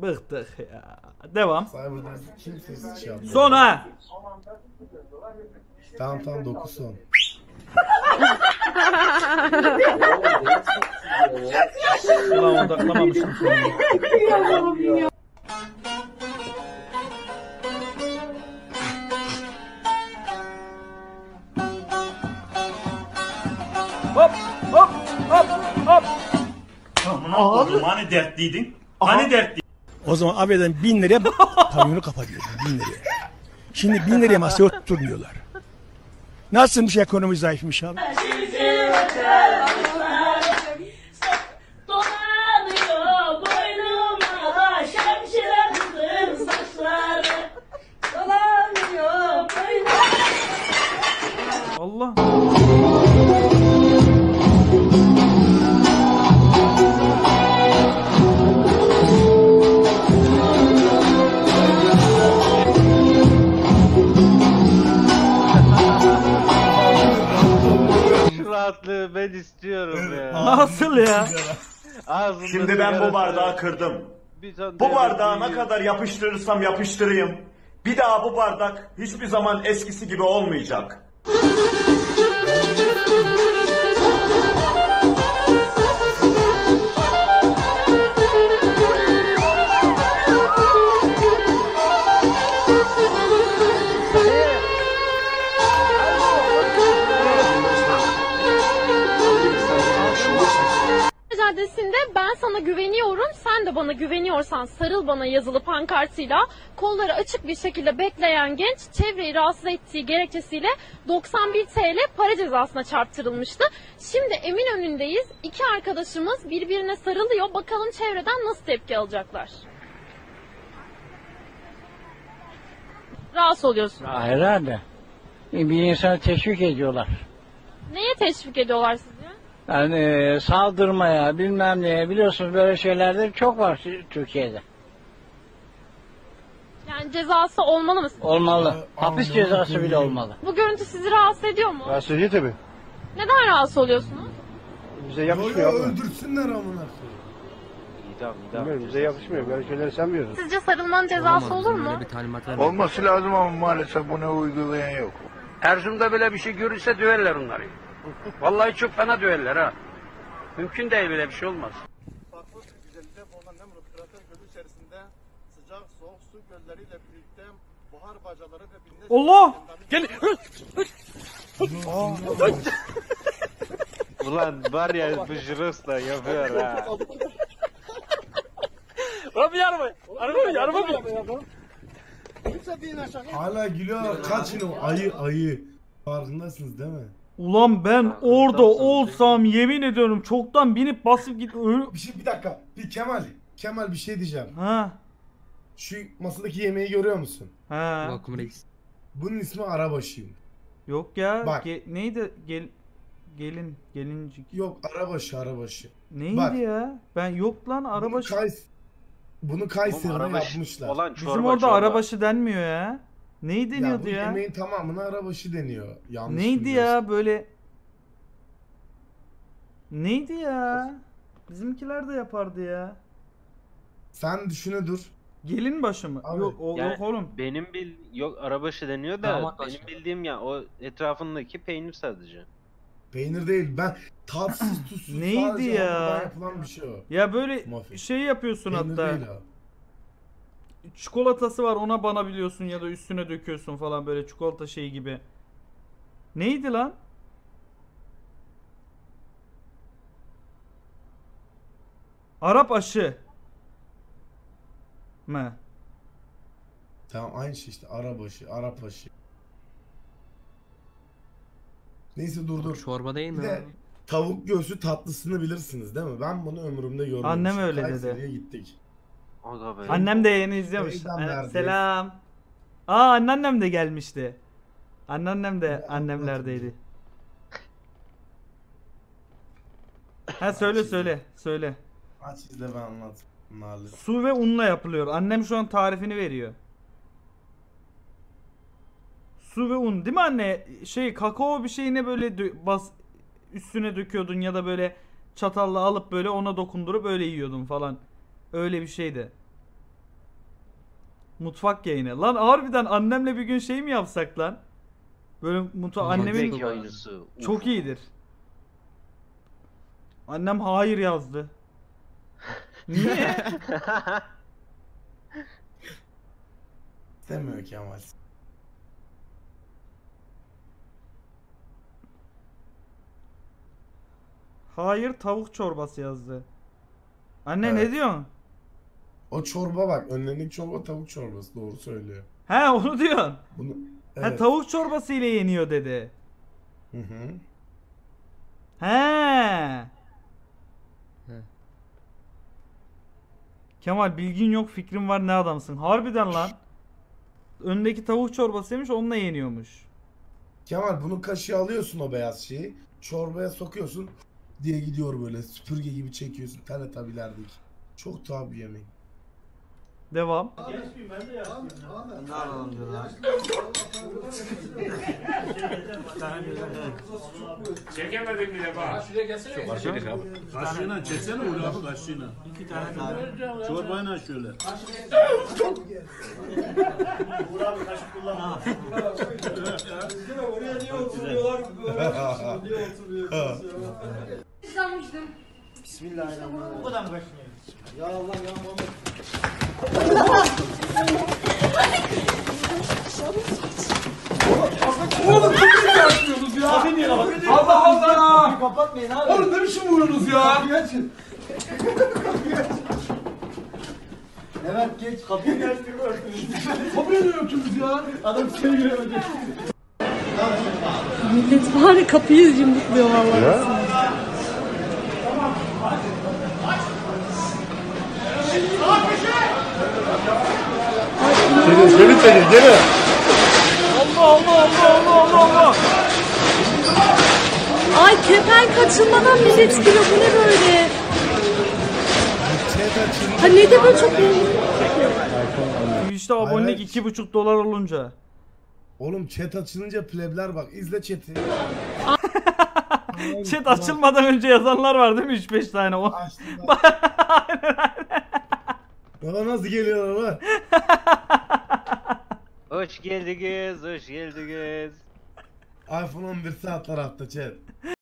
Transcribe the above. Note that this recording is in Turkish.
Bıktık ya. Devam. Cyber'dan kimse şey yapmıyor. Son ha. Tamam 9 son. Ulan odaklamamışım seni. Hop hop hop hop. Abi. Hani dertliydin? Hani dertliydin? O zaman affeden 1000 liraya pavyonu kapatıyordu 1000 liraya. Şimdi 1000 liraya masaya oturmuyorlar. Nasılmış ekonomi zayıfmış abi? Allah. Şu rahatlığı ben istiyorum ya. Nasıl ya? Ağzımda Şimdi ben bu sigarası- bardağı kırdım. Bir ton Bu bardağı devlet ne yiyor. kadar yapıştırırsam yapıştırayım. Bir daha bu bardak hiçbir zaman eskisi gibi olmayacak. Caddesi'nde ben sana güveniyorum, sen de bana güveniyorsan sarıl bana yazılı pankartıyla kolları açık bir şekilde bekleyen genç çevreyi rahatsız ettiği gerekçesiyle 91 TL para cezasına çarptırılmıştı. Şimdi Eminönü'ndeyiz. İki arkadaşımız birbirine sarılıyor. Bakalım çevreden nasıl tepki alacaklar. Rahatsız oluyorsun. Herhalde. Bir insanı teşvik ediyorlar. Neye teşvik ediyorlar sizi? Yani saldırmaya, bilmem neye, biliyorsunuz böyle şeylerde çok var Türkiye'de. Yani cezası olmalı mı? Olmalı. Hapis cezası bile olmalı. Bu görüntü sizi rahatsız ediyor mu? Rahatsız ediyor tabii. Neden rahatsız oluyorsunuz? Bize Yo yakışmıyor abla. öldürsünler amına. Bilmiyorum, bize yakışmıyor. Böyle şeyleri sen biliyorsun. Sizce sarılmanın cezası olur mu? Olması lazım ama maalesef bunu uygulayan yok. Erzurum'da böyle bir şey görürse döverler onları. Vallahi çok fena döverler ha. Mümkün değil, böyle bir şey olmaz. Farklı güzellikte bulunan Nemrut Krater Gölü içerisinde sıcak soğuk su gölleriyle birlikte buhar bacaları ve binlerce... Allah! Gel! Ulan var ya bu Jiros'la yapıyor ha. Hala gülüyor. Kaçın o ayı. Farkındasınız değil mi? Ulan ben orada olsam yemin ediyorum çoktan binip basıp git Bir dakika. Kemal bir şey diyeceğim. Ha. Şu masadaki yemeği görüyor musun? Ha. Bunun ismi Arabaşıyım. Yok ya. Bak. Neydi? Gelincik. Yok Arabaşı. Neydi Bak. ya? Ben yok lan arabaşı. Bunu Kayseri'de Arabaşı yapmışlar. olan Bizim çorba, orada çorba. arabaşı denmiyor ya. Neyi Ya deniyordu bu ya? yemeğin tamamına Arabaşı deniyor. Yanlış Neydi bilmiyorsun. ya böyle? Neydi ya? Bizimkiler de yapardı ya. Sen düşüne dur. Gelin başı mı? Abi, Yok Yani yok oğlum. benim yok arabaşı deniyor da benim bildiğim ya o etrafındaki peynir sadece. Peynir değil. Ben tatsız tuzsuz Neydi sadece ya? hamurdan yapılan bir şey o. Ya böyle Muffin. şey yapıyorsun Peynir hatta. değil o. Çikolatası var ona banabiliyorsun ya da üstüne döküyorsun falan böyle çikolata şeyi gibi. Neydi lan? Arap aşı mı? Tamam aynı şey işte Arabaşı, Arapaşı. Neyse dur. Çorba değil Bir mi? de tavuk göğsü tatlısını bilirsiniz değil mi? Ben bunu ömrümde görmemiştim. Annem öyle dedi. Kayseri'ye gittik. Aga be. Annem de yeni izliyormuş. Teyzem Evet, neredeyiz? selam. Aa anneannem de gelmişti. Anneannem de annemlerdeydi. Ha söyle. Aç izle ben anlat. Bunlarla. Su ve unla yapılıyor. Annem şu an tarifini veriyor. Su ve un değil mi anne? Şey kakao bir şeyine böyle üstüne döküyordun ya da böyle çatalla alıp böyle ona dokundurup öyle yiyordun falan. Öyle bir şeydi. Mutfak yayını. Lan harbiden annemle bir gün şey mi yapsak lan? Böyle annemin Yemek oyuncusu. çok iyidir. Annem hayır yazdı. Niye? İstemiyor Kemal. Hayır tavuk çorbası yazdı. Anne Evet. ne diyorsun? O çorba bak, önlerindeki çorba tavuk çorbası, doğru söylüyor. He onu diyorsun. Bunu Ha evet. tavuk çorbası ile yeniyor dedi. Hı hı. He. Kemal bilgin yok fikrin var ne adamsın. Harbiden lan. Öndeki tavuk çorbasıymış onunla yeniyormuş. Kemal bunu kaşığı alıyorsun, o beyaz şeyi. Çorbaya sokuyorsun diye gidiyor böyle, süpürge gibi çekiyorsun teletabilerdeki. Çok tuhaf bir yemek. Devam. Çekemedim bile bak. Kaşığıyla çeksene Uğur abi, kaşığıyla. 2 tane daha. Çorbayla şöyle. Uğur abi kaşık kullanma. Oraya niye oturuyorlar? Niye oturuyor? Bismillahirrahmanirrahim. Bu kadar mı kaşınıyor? Ya Allah ya Muhammed. Oğlum çok iyi yapıyorsunuz ya. Abi niye kapat? Allah Allah. Kapatmayın abi. Oğlum ne biçim vuruyorsunuz ya? Kapıyı açın. Evet geç. Kapıyı geç. Kapıya ne yapıyorsunuz ya? Adam içeri giremedi. Millet var ya kapıyı yumrukluyor vallahi. Geri çekil, geri. Allah Allah Allah Allah Allah Allah. Ay kepen kaçırmadan millet giriyor. Bu ne böyle? Ha ne de böyle çok Twitch'te abonelik Hayır. $2,5 olunca. Oğlum chat açılınca plebler bak, izle chat'i. Chat açılmadan önce yazanlar var değil mi 3-5 tane o. Baba nasıl geliyor lan? Hoş geldiniz, hoş geldiniz. iPhone 11 saat tarafta chat.